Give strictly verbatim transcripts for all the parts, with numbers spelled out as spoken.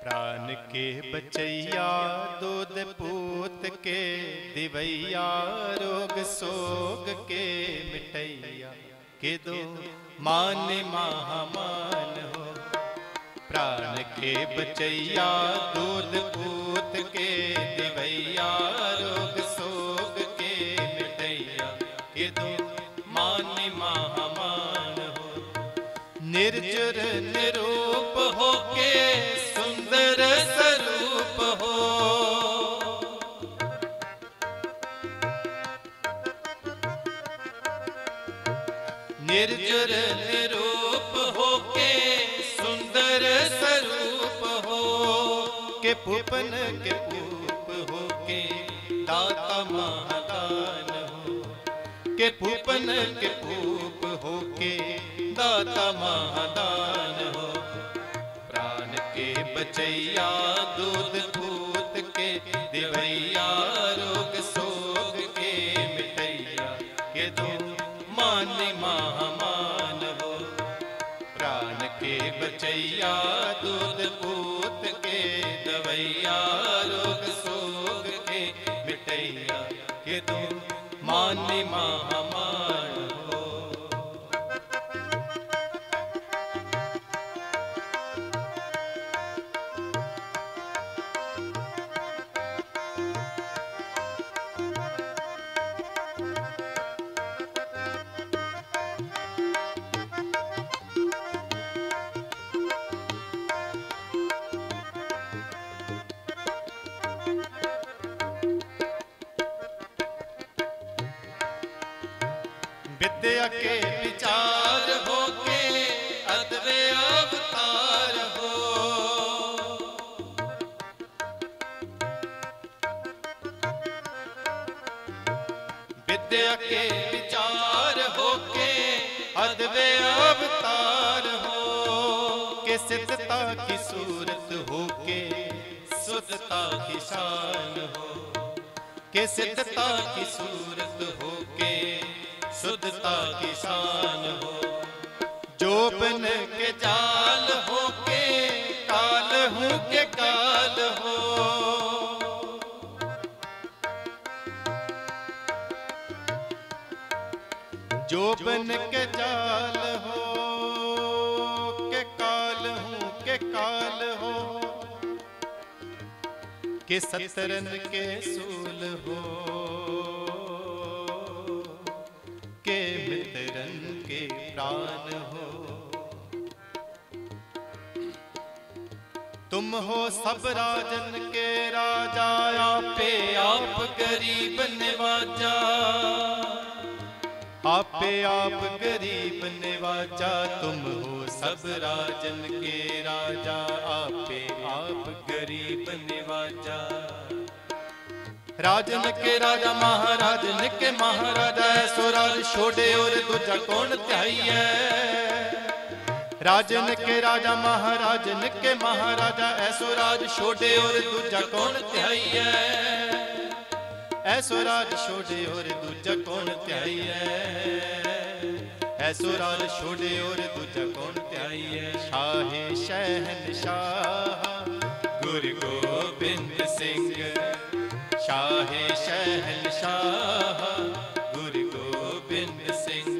प्राण के बचैया दूध पूत के दिवैया रोग सोग के मिटैया के दो मान महामान हो। प्राण के बचैया दूध पूत के दिवैया रोग सोग के मिटैया के दो मान महामान हो। निर्जुर निरूप हो के सुंदर स्वरूप हो। निर्जुर निरूप हो के सुंदर स्वरूप हो के पूपन के पूप हो के दाता महादान हो। के पूपन के पूप हो के दाता महादान हो। प्राण के बचैया दूध पूत के दिवैया रोग सोग के मिटैया के दो मान महामान हो। प्राण के बचैया दूध पूत के दवैया रोग सोग के मिटैया के दो मान महामान हो। विद्या के विचार हो के अद्वै अवतार हो। विद्या के विचार हो के अद्वै अवतार हो के सिद्धता की सूरत हो के शुद्धता की शान हो। के सिद्धता की सूरत हो के शुद्धता की शान हो। जो बन के जाल हो के काल हूँ के काल हो। जो बन के जाल हो के काल हूँ के काल हो के सतरन के सूल हो के मित्रन के प्राण हो। तुम हो सब राजन के राजा आपे आप गरीब निवाजा। आपे आप गरीब निवाजा तुम हो सब राजन के राजा आपे आप गरीब निवाजा। राजन के राजा महाराजन के महाराजा ऐसो राज छोड़े और दूजा कौन त्याई है। राजन के राजा महाराजन के महाराजा ऐसो राज छोड़े और दूजा कौन त्याई है। ऐसो राज छोड़े और दूजा कौन त्याई है। ऐसो राज छोड़े और दूजा कौन त्याई है। शाहे शहनशाह गुरु गोबिंद सिंह। शाहे शहनशाह गुरु गोबिंद सिंह।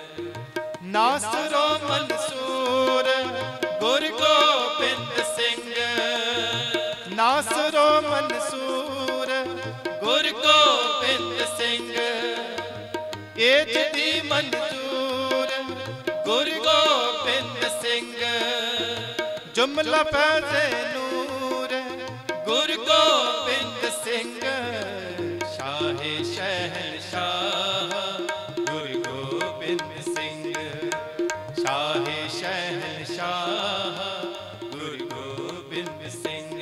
नासरो मंसूर गुरु गोबिंद सिंह। नासरो मंसूर गुरु गोबिंद सिंह। एज दी मंजूर गुरु गोबिंद सिंह। जुमला फैज़े नूर गुरु गोबिंद सिंह। शाहे शहनशाह गुरु गोबिंद सिंह। शाहे शहनशाह गुरु गोबिंद सिंह।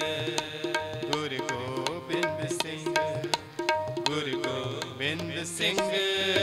गुरु गोबिंद सिंह गुरु गोबिंद सिंह।